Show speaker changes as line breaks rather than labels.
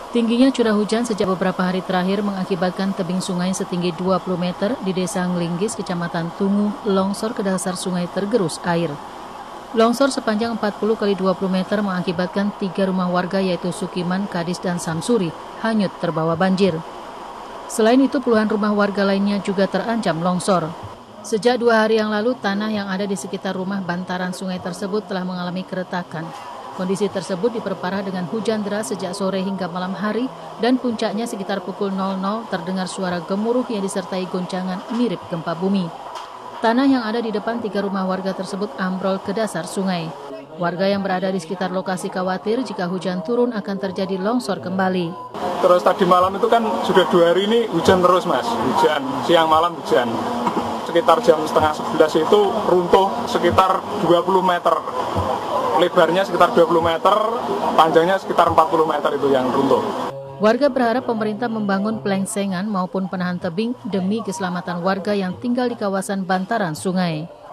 Tingginya curah hujan sejak beberapa hari terakhir mengakibatkan tebing sungai setinggi 20 meter di Desa Nglinggis, Kecamatan Tungu, longsor ke dasar sungai tergerus air. Longsor sepanjang 40 kali 20 meter mengakibatkan 3 rumah warga yaitu Sukiman, Kadis, dan Samsuri hanyut terbawa banjir. Selain itu, puluhan rumah warga lainnya juga terancam longsor. Sejak 2 hari yang lalu, tanah yang ada di sekitar rumah bantaran sungai tersebut telah mengalami keretakan. Kondisi tersebut diperparah dengan hujan deras sejak sore hingga malam hari dan puncaknya sekitar pukul 00 terdengar suara gemuruh yang disertai goncangan mirip gempa bumi. Tanah yang ada di depan 3 rumah warga tersebut ambrol ke dasar sungai. Warga yang berada di sekitar lokasi khawatir jika hujan turun akan terjadi longsor kembali.
Terus tadi malam itu kan sudah 2 hari ini hujan terus, Mas. Hujan, siang malam hujan. Sekitar jam setengah 11 itu runtuh sekitar 20 meter. Lebarnya sekitar 20 meter, panjangnya sekitar 40 meter itu yang runtuh.
Warga berharap pemerintah membangun pelengsengan maupun penahan tebing demi keselamatan warga yang tinggal di kawasan bantaran sungai.